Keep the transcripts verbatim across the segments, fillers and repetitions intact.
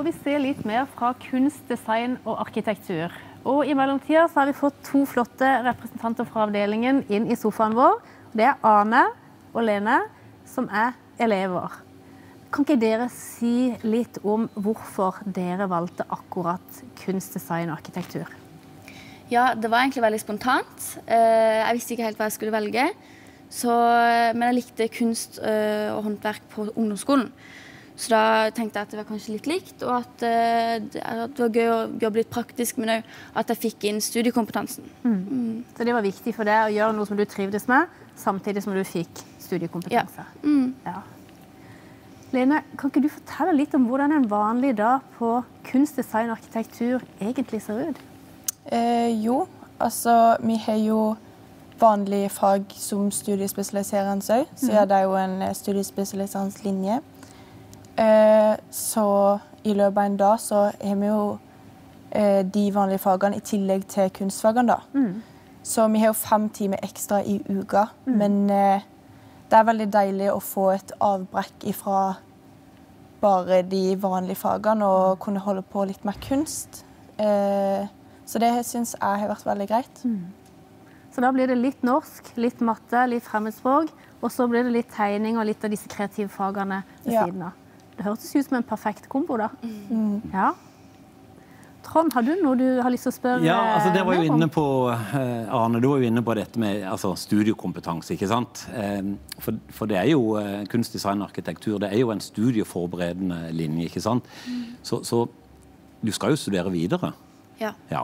får vi se litt mer fra kunst, design og arkitektur. Og i mellomtiden så har vi fått to flotte representanter fra avdelingen inn i sofaen vår. Det er Arne og Lene, som er elever. Kan ikke dere si litt om hvorfor dere valgte akkurat kunst, design og arkitektur? Ja, det var egentlig veldig spontant. Jeg visste ikke helt hva jeg skulle velge. Så, men jeg likte kunst og håndverk på ungdomsskolen. Så da tenkte jeg at det var kanskje litt likt, og at det var gøy å jobbe litt praktisk, men også at jeg fikk inn studiekompetansen. Mm. Mm. Så det var viktig for deg å gjøre noe som du trivdes med, samtidig som du fikk studiekompetanse? Ja. Mm. Ja. Lene, kan ikke du fortelle litt om hvordan en vanlig dag på kunst, design og arkitektur egentlig ser ut? Eh, jo, altså vi har jo vanlige fag som studiespesialiserende også, så ja, det er jo en studiespesialiserende linje. Eh, så i løpet av en dag så har vi jo eh, de vanlige fagene i tillegg til kunstfagene da. Mm. Så vi har jo fem timer ekstra i uka, mm. men eh, det er veldig deilig å få et avbrekk ifra bare de vanlige fagene og kunne holde på litt mer kunst. Eh, så det synes jeg har vært veldig greit. Mm. Så da blir det litt norsk, litt matte, litt fremmedspråk, og så blir det litt tegning og litt av disse kreative fagene ved ja. siden av. Det hørtes ut som en perfekt kombo da. Mm. Ja. Trond, har du noe du har lyst til å spørre? Ja, altså det var jo inne på, uh, Arne, du var jo inne på dette med altså, studiekompetanse, ikke sant? Um, for, for det er jo uh, kunst, design og arkitektur, det er jo en studieforberedende linje, ikke sant? Mm. Så, så du skal jo studere videre. Ja. Ja.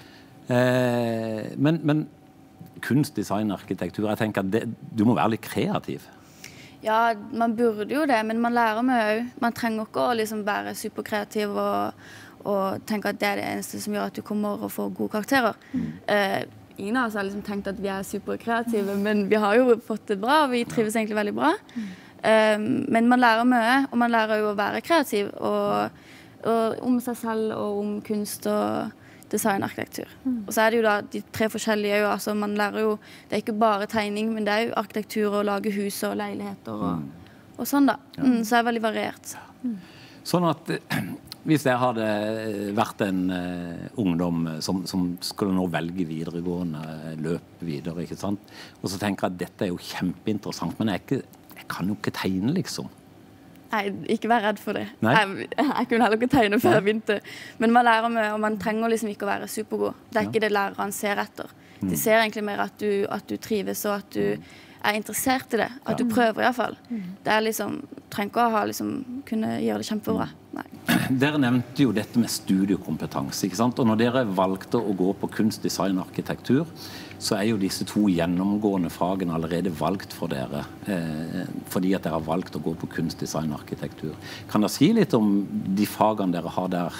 Uh, men, men kunst, design og arkitektur, jeg tenker at det, du må være litt kreativ. Ja, man burde jo det, men man lærer mye også. Man trenger ikke å liksom være superkreativ og, og tenke at det er det eneste som gjør at du kommer og får gode karakterer. Mm. Eh, ingen av oss har liksom tenkt at vi er superkreative, men vi har jo fått det bra, og vi trives egentlig veldig bra. Mm. Eh, men man lærer mye, og man lærer jo å være kreativ, og, og om seg selv og om kunst og design og arkitektur. Mm. Og så er det jo da de tre forskjellige, altså man lærer jo, det er ikke bare tegning, men det er jo arkitektur og lage hus og leiligheter og, mm. og sånn da. Ja. Mm, så er det veldig variert. Mm. Sånn at hvis jeg hadde vært en uh, ungdom som, som skulle nå velge videregående, løp videre, ikke sant? Og så tenker jeg at dette er jo kjempeinteressant, men jeg, ikke, jeg kan jo ikke tegne liksom. Nei, ikke vær redd for det. Jeg, jeg kunne heller ikke tegne før jeg begynte. Men man lærer mye, og man trenger liksom ikke å være supergod. Det er ikke det læreren ser etter. De ser egentlig mer at du, at du trives, og at du er interessert i det. At du prøver i hvert fall. Det er liksom, trenger ikke å ha, liksom, kunne gjøre det kjempebra. Nei. Dere nevnte jo dette med studiekompetanse, ikke sant? Og når dere valgte å gå på kunst, design og arkitektur, så er jo disse to gjennomgående fagene allerede valgt for dere, eh, fordi at dere har valgt å gå på kunst, design og arkitektur. Kan dere si litt om de fagene dere har der?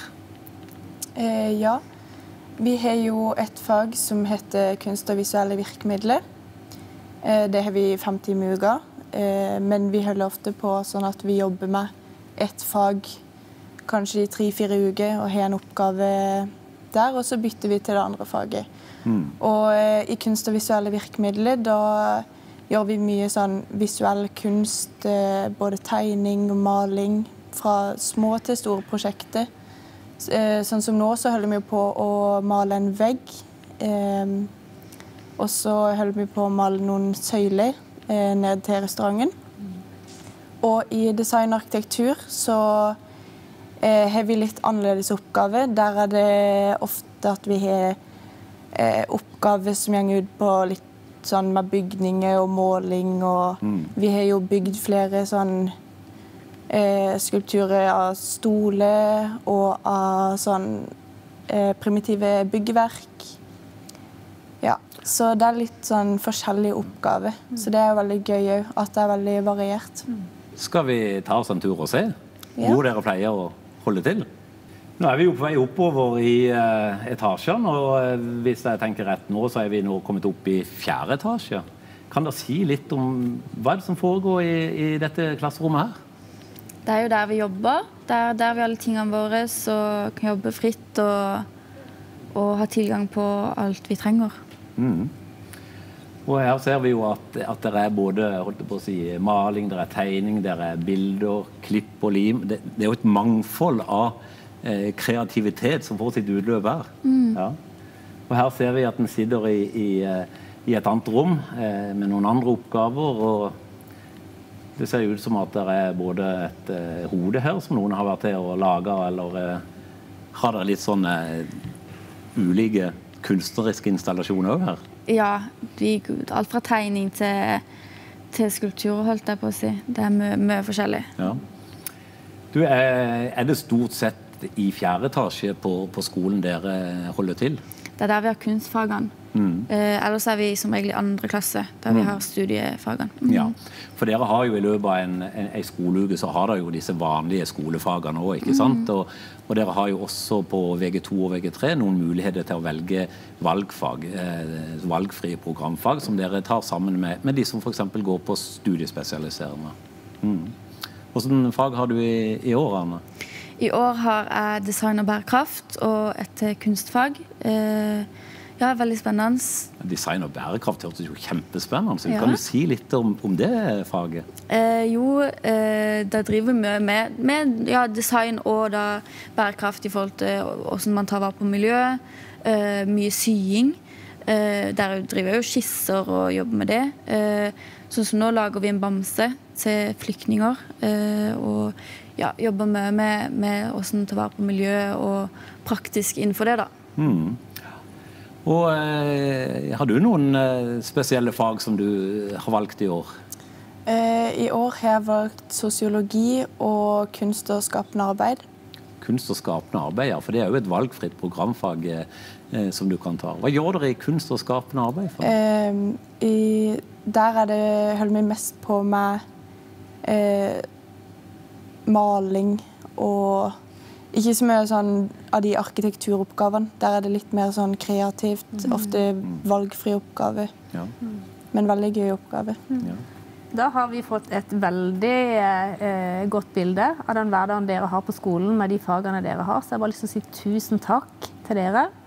Eh, ja, vi har jo et fag som heter kunst og visuelle virkemidler. Eh, det har vi fem timer i uka, eh, men vi holder ofte på sånn at vi jobber med et fag kanskje i tre-fire uker og har en oppgave der, og så bytter vi til det andre faget. Mm. Og eh, i kunst og visuelle virkemidler, da gjør vi mye sånn visuell kunst, eh, både tegning og maling, fra små til store prosjekter. Eh, sånn som nå så holder vi på å male en vegg, eh, og så holder vi på å male noen søyler eh, ned til restauranten. Mm. Og i design og arkitektur så eh, har vi litt annerledes oppgave. Der er det ofte at vi har Eh, oppgaver som går ut på litt sånn med bygninger og måling, og mm. vi har jo bygd flere sånn eh, skulpturer av stoler og av sånn eh, primitive byggeverk. Ja, så det er litt sånn forskjellige oppgaver, mm. så det er veldig gøy at det er veldig variert. Mm. Skal vi ta oss en tur og se ja. hvor dere pleier å holde til? Nå er vi jo på vei oppover i uh, etasjen, og uh, hvis jeg tenker rett nå, så er vi nå kommet opp i fjerde etasje. Kan dere si litt om hva er det som foregår i, i dette klasserommet her? Det er jo der vi jobber. Det er der vi har alle tingene våre, så kan jobbe fritt og, og ha tilgang på alt vi trenger. Mm. Og her ser vi jo at, at det er både holdt på å si, maling, det er tegning, det er bilder, klipp og lim. Det, det er jo et mangfold av eh, kreativitet som får sitt utløp her. Mm. Ja. Og her ser vi at den sitter i, i, i et annet rom eh, med noen andre oppgaver, og det ser ut som at det er både et eh, hode her som noen har vært til å lage, eller eh, har dere litt sånne ulike kunstneriske installasjoner også her? Ja, de, alt fra tegning til, til skulpturer, holdt jeg på å si. Det er mye, mye forskjellig. Ja. Du, er, er det stort sett i fjerde etasje på, på skolen dere holder til? Det er der vi har kunstfagene. Mm. Eh, ellers er vi som regel i andre klasse, der vi har studiefagene. Mm. Ja, for dere har jo i løpet av en, en, en skoleuke så har dere jo disse vanlige skolefagene også, ikke sant? Mm. Og, og dere har jo også på V G to og V G tre noen muligheter til å velge valgfag, eh, valgfrie programfag, som dere tar sammen med, med de som for eksempel går på studiespesialiserende. Mm. Hvordan fag har du i, i år, Anne? I år har jeg design og bærekraft og et kunstfag. Eh, ja, veldig spennende. Design og bærekraft hørtes jo kjempespennende. Ja. Kan du si litt om, om det faget? Eh, jo, eh, da driver vi med, med ja, design og da bærekraft i forhold til hvordan man tar vare på miljøet. Eh, mye sying. Eh, der driver jeg jo skisser og jobber med det. Eh, sånn som nå lager vi en bamse til flyktninger. Eh, og ja, jobber med, med, med hvordan ta vare på miljøet og praktisk innenfor det da. Mm. Og eh, har du noen eh, spesielle fag som du har valgt i år? Eh, I år har jeg valgt sosiologi og kunst og skapende arbeid. Kunst og skapende arbeid, ja, for det er jo et valgfritt programfag eh, som du kan ta. Hva gjør dere i kunst og skapende arbeid? For? Eh, i, der er det, holder vi mest på med eh, maling og ikke så mye sånn av de arkitekturoppgavene. Der er det litt mer sånn kreativt, mm. ofte valgfri oppgave. Ja. Men veldig gøy oppgave. Mm. Ja. Da har vi fått et veldig eh, godt bilde av den hverdagen dere har på skolen med de fagene dere har. Så jeg har bare lyst til å si tusen takk til dere.